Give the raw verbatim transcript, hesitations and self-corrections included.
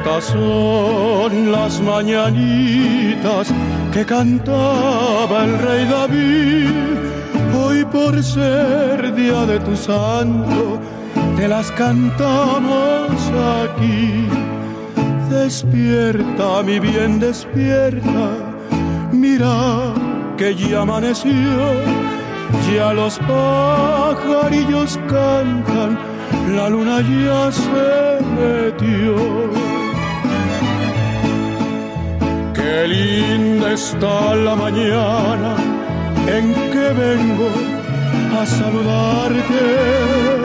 Estas son las mañanitas que cantaba el rey David. Hoy por ser día de tu santo, te las cantamos aquí. Despierta, mi bien, despierta, mira que ya amaneció, ya los pajarillos cantan, la luna ya se metió. Qué linda está la mañana en que vengo a saludarte.